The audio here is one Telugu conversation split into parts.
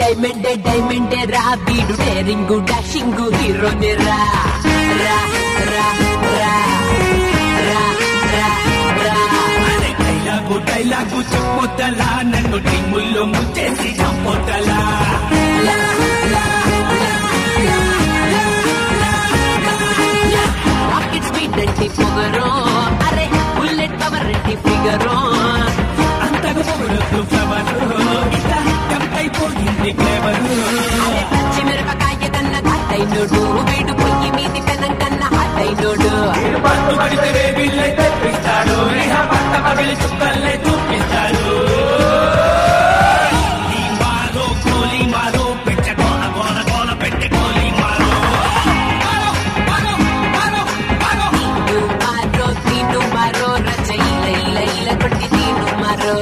డైమండే రా వీడు డేరింగు డాషింగు హీరోనే రా రా రా రా రా రా రా డైలాగు చెప్పొద్దలా నన్ను టిమ్ముల్లో ముచ్చేసి చంపొద్దలా రాకెట్ స్పీడ్ అంటే పొగరో అరే బుల్లెట్ పవర్ అంటే ఫిగరో అంతగా పొగరొద్దు ఫ్లవరు ఇట్లా కంపైపోయింది క్లేవరు పచ్చిమిరపకాయ కన్నా ఘాటైనోడు వీడు పొయ్యి మీది పెనం కన్నా హాటైనోడు పట్టు పడితే వేబిల్లే తెప్పిస్తాడు పట్ట పగిలి చుక్కల్లే చూపిస్తాడు గోలీ మారో పెట్ట గోల గోల గోల పెట్టి గోలీ మారో తీను మారో రచ ఇలా కొట్టి తీను మారో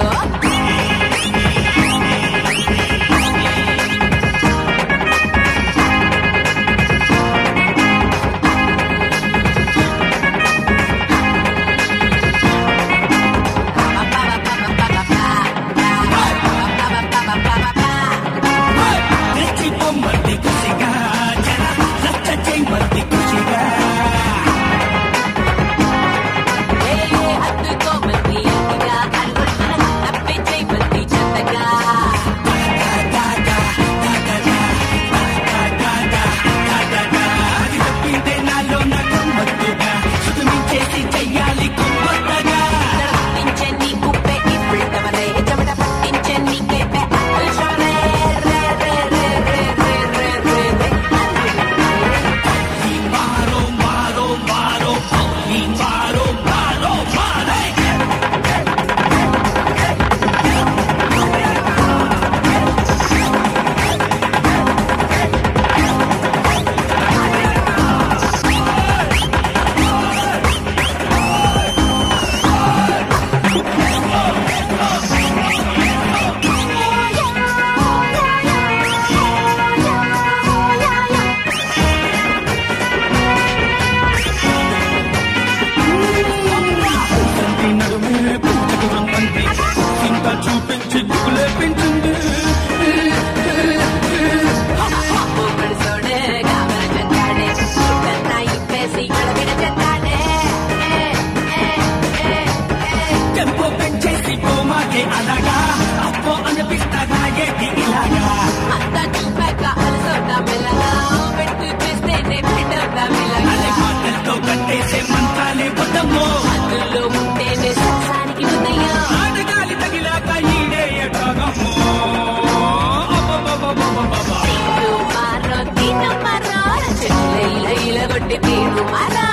చూపించి గులేపించింది టెంపో పెంచేసి పోమాకే అలాగా అప్పో అనిపిస్తాగా ఏది ఇలాగా అంతా చూపాక అలసోటా మెల్లగా పెట్టు చేస్తేనే పెట్టవుతా మెల్లగా మాటలతో కట్టేసే మంత్రాలే బుద్ధమో అందులో ఉంటేనే సంసారికి ఉదయం ఆటగాలి తగిలాక ఈడే ఎట్టగమో తీను మారో ఇలా కొట్టి తీను మారో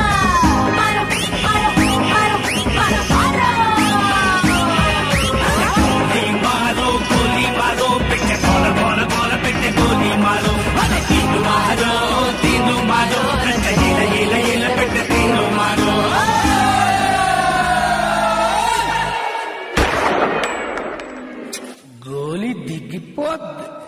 గోలి దిగిపోద్ది.